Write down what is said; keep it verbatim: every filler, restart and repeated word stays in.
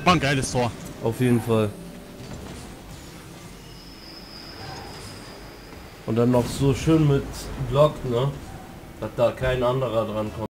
War ein geiles Tor. Auf jeden Fall. Und dann noch so schön mit Block, ne? Dass da kein anderer dran kommt.